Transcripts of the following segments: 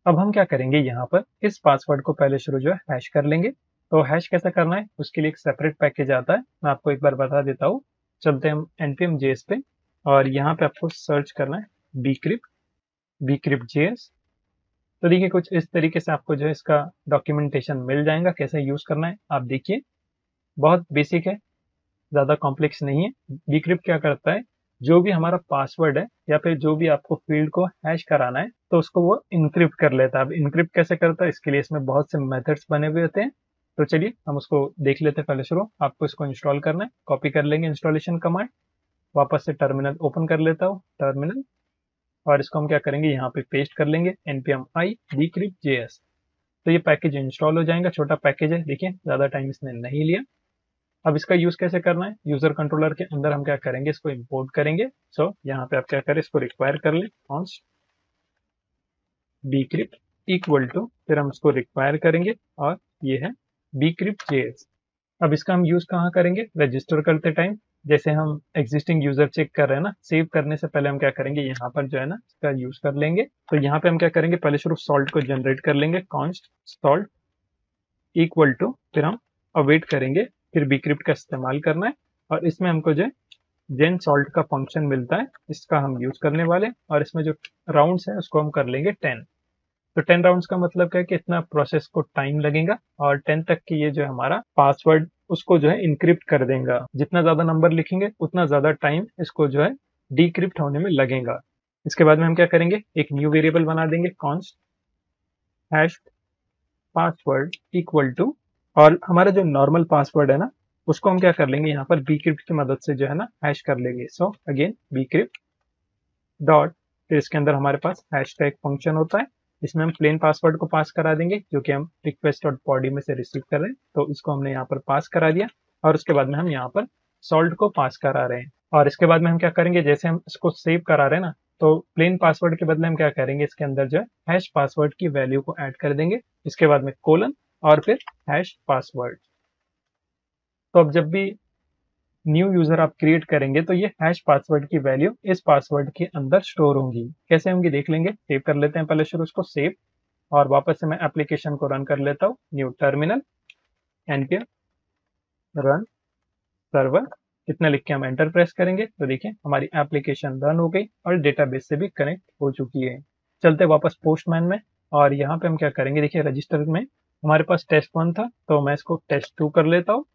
अब हम क्या करेंगे, यहाँ पर इस पासवर्ड को पहले शुरू जो है हैश कर लेंगे। तो हैश कैसे करना है, उसके लिए एक सेपरेट पैकेज आता है, मैं आपको एक बार बता देता हूँ। चलते हैं हम npm JS पे, और यहाँ पे आपको सर्च करना है bcrypt JS। तो देखिए कुछ इस तरीके से आपको जो है इसका डॉक्यूमेंटेशन मिल जाएगा, कैसे यूज करना है आप देखिए। बहुत बेसिक है, ज़्यादा कॉम्प्लेक्स नहीं है। डिक्रिप्ट क्या करता है, जो भी हमारा पासवर्ड है या फिर जो भी आपको फील्ड को हैश कराना है तो उसको वो इनक्रिप्ट कर लेता है। अब इनक्रिप्ट कैसे करता है, इसके लिए इसमें बहुत से मेथड्स बने हुए होते हैं। तो चलिए हम उसको देख लेते हैं। पहले शुरू आपको इसको इंस्टॉल करना है, कॉपी कर लेंगे इंस्टॉलेशन कमांड। वापस से टर्मिनल ओपन कर लेता हूँ, टर्मिनल, और इसको हम क्या करेंगे, यहाँ पे पेस्ट कर लेंगे npm i decrypt js। तो ये पैकेज इंस्टॉल हो जाएगा, छोटा पैकेज है, देखिए ज़्यादा टाइम इसने नहीं लिया। अब इसका यूज कैसे करना है, यूजर कंट्रोलर के अंदर हम क्या करेंगे, इसको इंपोर्ट करेंगे। सो यहाँ पे आप क्या करें, इसको रिक्वायर कर ले, कॉन्स्ट bcrypt इक्वल टू, फिर हम इसको रिक्वायर करेंगे, और ये है bcrypt js। अब इसका हम यूज कहाँ करेंगे, रजिस्टर करते टाइम। जैसे हम एग्जिस्टिंग यूजर चेक कर रहे हैं ना, सेव करने से पहले हम क्या करेंगे, यहाँ पर जो है ना इसका यूज कर लेंगे। तो यहाँ पे हम क्या करेंगे, पहले सिर्फ सॉल्ट को जनरेट कर लेंगे, कॉन्स्ट सॉल्ट इक्वल टू, फिर हम अवेट करेंगे, फिर bcrypt का इस्तेमाल करना है। और इसमें हमको जो जेन सॉल्ट का फंक्शन मिलता है, इसका हम यूज करने वाले। और इसमें जो राउंड्स है उसको हम कर लेंगे 10। तो 10 राउंड्स का मतलब क्या है कि इतना प्रोसेस को टाइम लगेगा, और 10 तक की ये जो है हमारा पासवर्ड उसको जो है इनक्रिप्ट कर देगा। जितना ज्यादा नंबर लिखेंगे उतना ज्यादा टाइम इसको जो है डिक्रिप्ट होने में लगेगा। इसके बाद में हम क्या करेंगे, एक न्यू वेरिएबल बना देंगे, const hash password equal to, और हमारा जो नॉर्मल पासवर्ड है ना उसको हम क्या कर लेंगे, यहाँ पर bcrypt की मदद से जो है ना हैश कर लेंगे। सो अगेन bcrypt डॉट, फिर इसके अंदर हमारे पास हैश का एक फंक्शन होता है, इसमें हम प्लेन पासवर्ड को पास करा देंगे जो कि हम रिक्वेस्ट डॉट बॉडी में से रिसीव कर रहे हैं। तो इसको हमने यहाँ पर पास करा दिया, और उसके बाद में हम यहाँ पर सॉल्ट को पास करा रहे हैं। और इसके बाद में हम क्या करेंगे, जैसे हम इसको सेव करा रहे हैं ना, तो प्लेन पासवर्ड के बदले हम क्या करेंगे, इसके अंदर जो है हैश पासवर्ड की वैल्यू को ऐड कर देंगे, इसके बाद में कोलन, और फिर हैश पासवर्ड। तो अब जब भी न्यू यूजर आप क्रिएट करेंगे तो ये हैश पासवर्ड की वैल्यू इस पासवर्ड के अंदर स्टोर होंगी। कैसे होंगी देख लेंगे, सेव कर लेते हैं पहले शुरू उसको सेव, और वापस से मैं एप्लीकेशन को रन कर लेता हूँ, new terminal npm run server, इतना लिख के हम एंटर प्रेस करेंगे तो देखिए हमारी एप्लीकेशन रन हो गई और डेटाबेस से भी कनेक्ट हो चुकी है। चलते वापस पोस्टमैन में, और यहाँ पे हम क्या करेंगे, देखिए रजिस्टर में हमारे पास टेस्ट 1 था, तो मैं इसको टेस्ट 2 कर लेता हूँ,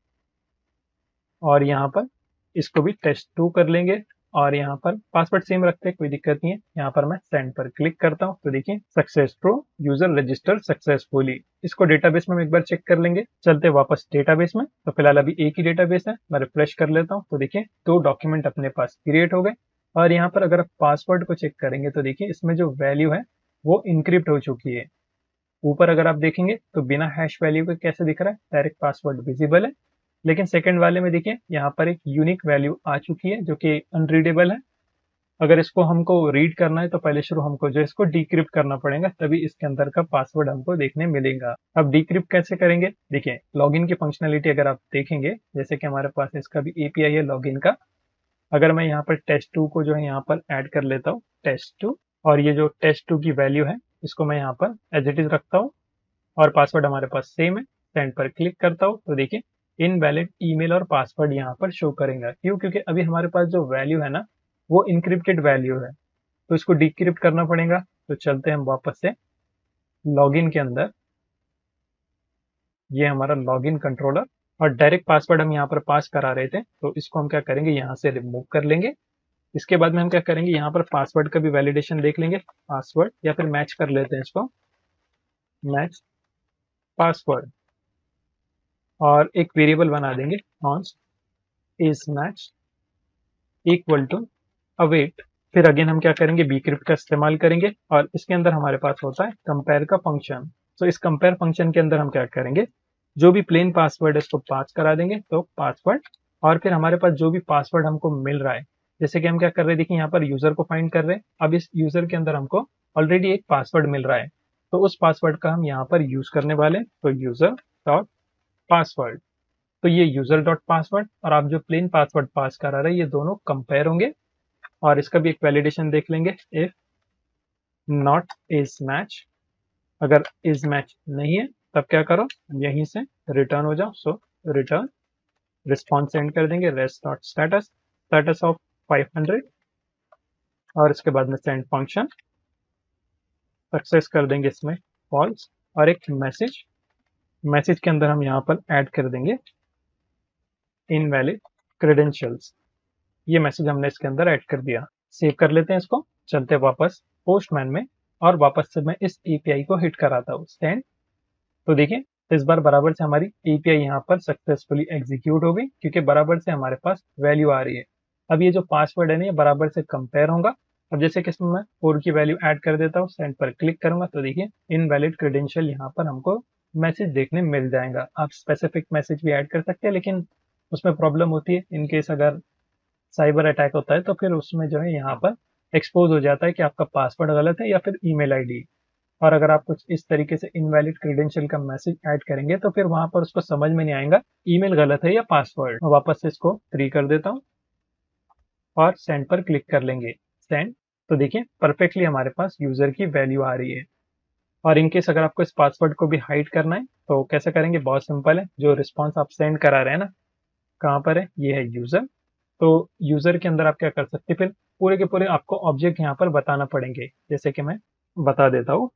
और यहाँ पर इसको भी टेस्ट 2 कर लेंगे। और यहाँ पर पासवर्ड सेम रखते हैं, कोई दिक्कत नहीं है। यहाँ पर मैं सेंड पर क्लिक करता हूँ तो देखिए सक्सेसफुल यूजर रजिस्टर सक्सेसफुली। इसको डेटाबेस में एक बार चेक कर लेंगे। चलते वापस डेटाबेस में, तो फिलहाल अभी एक ही डेटाबेस है, मैं रिफ्रेश कर लेता हूँ तो देखिए 2 डॉक्यूमेंट अपने पास क्रिएट हो गए। और यहाँ पर अगर आप पासवर्ड को चेक करेंगे तो देखिए इसमें जो वैल्यू है वो इनक्रिप्ट हो चुकी है। ऊपर अगर आप देखेंगे तो बिना हैश वैल्यू के कैसे दिख रहा है, डायरेक्ट पासवर्ड विजिबल है। लेकिन सेकंड वाले में देखिए यहाँ पर एक यूनिक वैल्यू आ चुकी है जो कि अनरीडेबल है। अगर इसको हमको रीड करना है तो पहले शुरू हमको जो इसको डिक्रिप्ट करना पड़ेगा, तभी इसके अंदर का पासवर्ड हमको देखने मिलेगा। अब डिक्रिप्ट कैसे करेंगे, देखिए लॉगिन की फंक्शनलिटी अगर आप देखेंगे, जैसे कि हमारे पास इसका भी एपीआई है लॉगिन का। अगर मैं यहाँ पर टेस्ट 2 को जो है यहाँ पर ऐड कर लेता हूँ, टेस्ट 2, और ये जो टेस्ट 2 की वैल्यू है इसको मैं यहाँ पर एज इट इज रखता हूँ, और पासवर्ड हमारे पास सेम है, सेंड पर क्लिक करता हूँ तो देखिए इनवैलिड ईमेल और पासवर्ड यहाँ पर शो करेगा। क्यों, क्योंकि अभी हमारे पास जो वैल्यू है ना वो इनक्रिप्टेड वैल्यू है, तो इसको डिक्रिप्ट करना पड़ेगा। तो चलते हैं हम वापस से लॉगिन के अंदर, ये हमारा लॉगिन कंट्रोलर, और डायरेक्ट पासवर्ड हम यहाँ पर पास करा रहे थे, तो इसको हम क्या करेंगे, यहाँ से रिमूव कर लेंगे। इसके बाद में हम क्या करेंगे, यहाँ पर पासवर्ड का भी वैलिडेशन देख लेंगे, पासवर्ड, या फिर मैच कर लेते हैं इसको, मैच पासवर्ड, और एक वेरिएबल बना देंगे const is match equal to await. फिर अगेन हम क्या करेंगे, bcrypt का इस्तेमाल करेंगे, और इसके अंदर हमारे पास होता है कंपेयर का फंक्शन। तो इस कंपेयर फंक्शन के अंदर हम क्या करेंगे, जो भी प्लेन पासवर्ड है उसको पास करा देंगे, तो पासवर्ड, और फिर हमारे पास जो भी पासवर्ड हमको मिल रहा है, जैसे कि हम क्या कर रहे हैं, देखिए यहाँ पर यूजर को फाइंड कर रहे हैं। अब इस यूजर के अंदर हमको ऑलरेडी एक पासवर्ड मिल रहा है, तो उस पासवर्ड का हम यहाँ पर यूज करने वाले हैं। तो यूजर डॉट पासवर्ड, तो ये यूजर डॉट पासवर्ड और आप जो प्लेन पासवर्ड पास करा रहे हैं ये दोनों कंपेयर होंगे। और इसका भी एक वैलिडेशन देख लेंगे, इफ नॉट इज मैच, अगर इज मैच नहीं है तब क्या करो, यहीं से रिटर्न हो जाओ। सो रिटर्न रिस्पॉन्स सेंड कर देंगे, rest dot status, status of 500, और इसके बाद में सेंड फंक्शन सक्सेस कर देंगे इसमें फॉल्स, और एक मैसेज, मैसेज के अंदर हम यहाँ पर ऐड कर देंगे इनवैलिड क्रेडेंशियल्स। ये मैसेज हमने इसके अंदर ऐड कर दिया। सेव कर लेते हैं इसको, चलते वापस पोस्टमैन में, और वापस से मैं इस एपीआई को हिट कराता हूँ सेंड। तो देखिए इस बार बराबर से हमारी एपीआई यहाँ पर सक्सेसफुली एग्जीक्यूट हो गई, क्योंकि बराबर से हमारे पास वैल्यू आ रही है। अब ये जो पासवर्ड है ना, ये बराबर से कंपेयर होगा। अब जैसे कि इसमें मैं 4 की वैल्यू ऐड कर देता हूँ, सेंड पर क्लिक करूंगा, तो देखिए इनवैलिड क्रेडेंशियल यहाँ पर हमको मैसेज देखने मिल जाएगा। आप स्पेसिफिक मैसेज भी ऐड कर सकते हैं, लेकिन उसमें प्रॉब्लम होती है इनकेस अगर साइबर अटैक होता है, तो फिर उसमें जो है यहाँ पर एक्सपोज हो जाता है कि आपका पासवर्ड गलत है या फिर ईमेल आईडी। और अगर आप कुछ इस तरीके से इनवैलिड क्रेडेंशियल का मैसेज ऐड करेंगे, तो फिर वहां पर उसको समझ में नहीं आएगा ईमेल गलत है या पासवर्ड। वापस से इसको 3 कर देता हूँ और सेंड पर क्लिक कर लेंगे, सेंड। तो देखिए परफेक्टली हमारे पास यूजर की वैल्यू आ रही है। और इनकेस अगर आपको इस पासवर्ड को भी हाइड करना है तो कैसे करेंगे, बहुत सिंपल है। जो रिस्पॉन्स आप सेंड करा रहे हैं ना, कहाँ पर है, ये है यूजर। तो यूजर के अंदर आप क्या कर सकते हैं, फिर पूरे के पूरे आपको ऑब्जेक्ट यहाँ पर बताना पड़ेंगे। जैसे कि मैं बता देता हूँ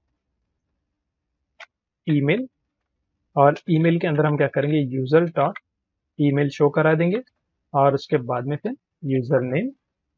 ईमेल, और ईमेल के अंदर हम क्या करेंगे, यूजर डॉट ईमेल शो करा देंगे, और उसके बाद में फिर user name,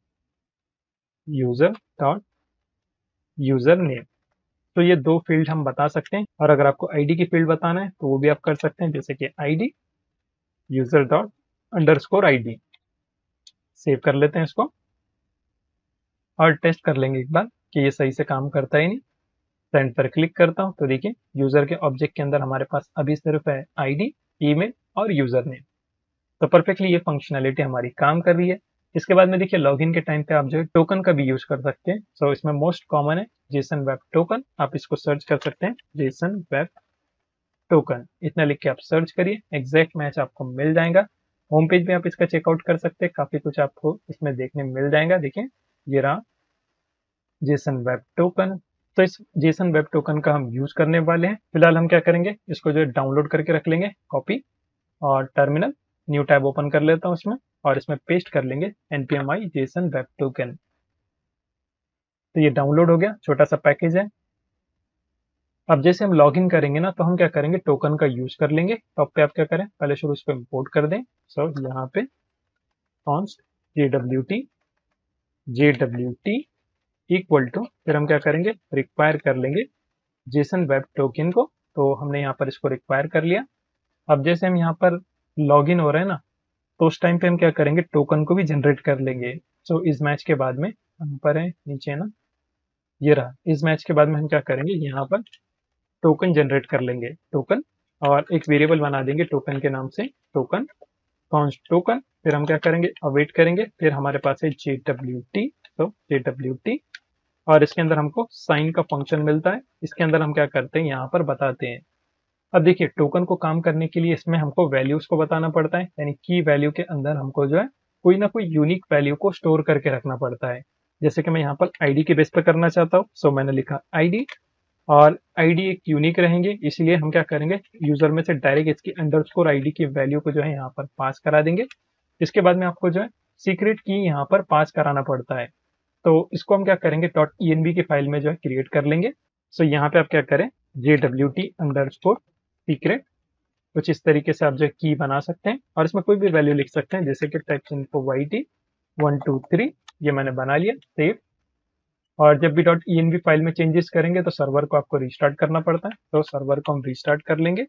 user dot user name. तो ये 2 फील्ड हम बता सकते हैं। और अगर आपको आईडी की फील्ड बताना है तो वो भी आप कर सकते हैं, जैसे कि ID user dot underscore ID. Save कर लेते हैं इसको और टेस्ट कर लेंगे एक बार कि ये सही से काम करता है नहीं। सेंड पर क्लिक करता हूं, तो देखिए यूजर के ऑब्जेक्ट के अंदर हमारे पास अभी सिर्फ है आईडी, ईमेल और यूजर नेम। तो परफेक्टली ये फंक्शनैलिटी हमारी काम कर रही है। इसके बाद में देखिए लॉगिन के टाइम पे आप जो है टोकन का भी यूज कर सकते हैं। सो इसमें मोस्ट कॉमन है जेसन वेब टोकन। आप इसको सर्च कर सकते हैं, जेसन वेब टोकन इतना लिख के आप सर्च करिए, एग्जैक्ट मैच आपको मिल जाएगा। होम पेज पे आप इसका चेकआउट कर सकते हैं, काफी कुछ आपको इसमें देखने मिल जाएगा। देखिए ये रहा जेसन वेब टोकन। तो इस जेसन वेब टोकन का हम यूज करने वाले हैं। फिलहाल हम क्या करेंगे, इसको जो है डाउनलोड करके रख लेंगे, कॉपी, और टर्मिनल न्यू टैब ओपन कर लेता हूँ इसमें, और इसमें पेस्ट कर लेंगे npm i JSON web token. तो ये डाउनलोड हो गया, छोटा सा पैकेज है। अब जैसे हम लॉगिन करेंगे ना, तो हम क्या करेंगे, टोकन का यूज कर लेंगे। टॉप पे आप क्या करें, पहले शुरू उसको इंपोर्ट कर दें। सो यहाँ पे कॉन्स्ट jwt इक्वल टू, फिर हम क्या करेंगे, रिक्वायर कर लेंगे जेसन वेब टोकन को। तो हमने यहाँ पर इसको रिक्वायर कर लिया। अब जैसे हम यहाँ पर लॉगिन हो रहे हैं ना, तो उस टाइम पे हम क्या करेंगे, टोकन को भी जनरेट कर लेंगे। सो इस मैच के बाद में यहाँ पर है नीचे ना, ये रहा, इस मैच के बाद में हम क्या करेंगे, यहाँ पर टोकन जनरेट कर लेंगे, टोकन, और एक वेरिएबल बना देंगे टोकन के नाम से, टोकन कॉन्स्ट टोकन। फिर हम क्या करेंगे, अवेट करेंगे। फिर हमारे पास है JWT, तो JWT, और इसके अंदर हमको साइन का फंक्शन मिलता है। इसके अंदर हम क्या करते हैं, यहाँ पर बताते हैं। अब देखिए टोकन को काम करने के लिए इसमें हमको वैल्यूज को बताना पड़ता है, यानी की वैल्यू के अंदर हमको जो है कोई ना कोई यूनिक वैल्यू को स्टोर करके रखना पड़ता है। जैसे कि मैं यहाँ पर आईडी के बेस पर करना चाहता हूँ, सो मैंने लिखा आईडी, और आईडी एक यूनिक रहेंगे, इसलिए हम क्या करेंगे, यूजर में से डायरेक्ट इसकी अंडरस्कोर आईडी की वैल्यू को जो है यहाँ पर पास करा देंगे। इसके बाद में आपको जो है सीक्रेट की यहाँ पर पास कराना पड़ता है। तो इसको हम क्या करेंगे, डॉट env की फाइल में जो है क्रिएट कर लेंगे। सो यहाँ पे आप क्या करें, JWT अंडरस्कोर सीक्रेट, कुछ इस तरीके से आप जो की बना सकते हैं, और इसमें कोई भी वैल्यू लिख सकते हैं, जैसे कि टेक्स्ट इन्फो YT 123, ये मैंने बना लिया, सेव। और जब भी डॉट env फाइल में चेंजेस करेंगे तो सर्वर को आपको रिस्टार्ट करना पड़ता है, तो सर्वर को हम रिस्टार्ट कर लेंगे,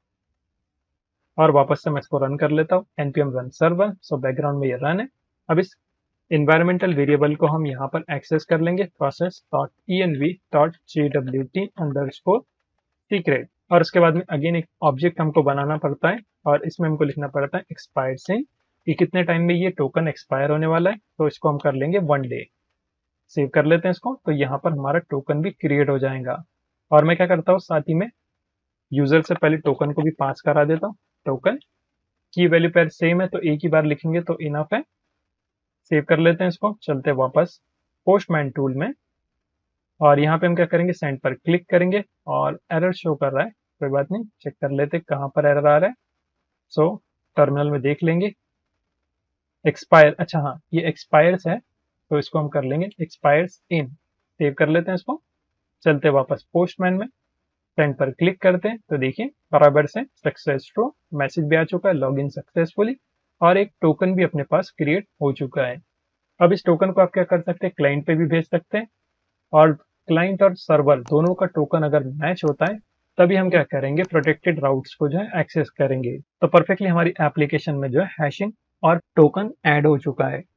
और वापस से मैं इसको रन कर लेता हूँ, npm run server। So background में ये रन है। अब इस इन्वायरमेंटल वेरिएबल को हम यहाँ पर एक्सेस कर लेंगे, process dot env dot jwt underscore secret. और उसके बाद में अगेन एक ऑब्जेक्ट हमको बनाना पड़ता है, और इसमें हमको लिखना पड़ता है एक्सपायर्ड से, कि कितने टाइम में ये टोकन एक्सपायर होने वाला है। तो इसको हम कर लेंगे 1 डे। सेव कर लेते हैं इसको, तो यहाँ पर हमारा टोकन भी क्रिएट हो जाएगा। और मैं क्या करता हूँ, साथ ही में यूजर से पहले टोकन को भी पास करा देता हूँ। टोकन की वैल्यू पर सेम है, तो एक ही बार लिखेंगे तो इनफ है। सेव कर लेते हैं इसको, चलते वापस पोस्टमैन टूल में, और यहाँ पे हम क्या करेंगे, सेंड पर क्लिक करेंगे और एरर शो कर रहा है, कोई बात नहीं, चेक कर लेते कहाँ पर एरर आ रहा है। सो टर्मिनल में देख लेंगे। एक्सपायर, अच्छा हाँ ये एक्सपायर्स है, तो इसको हम कर लेंगे एक्सपायर्स इन, सेव कर लेते हैं इसको। चलते वापस पोस्टमैन में, सेंड पर क्लिक करते हैं तो देखिए बराबर से सक्सेस ट्रू मैसेज भी आ चुका है, लॉगिन सक्सेसफुली, और एक टोकन भी अपने पास क्रिएट हो चुका है। अब इस टोकन को आप क्या कर सकते हैं, क्लाइंट पे भी भेज सकते हैं, और क्लाइंट और सर्वर दोनों का टोकन अगर मैच होता है तभी हम क्या करेंगे, प्रोटेक्टेड राउट्स को जो है एक्सेस करेंगे। तो परफेक्टली हमारी एप्लीकेशन में जो है हैशिंग और टोकन ऐड हो चुका है।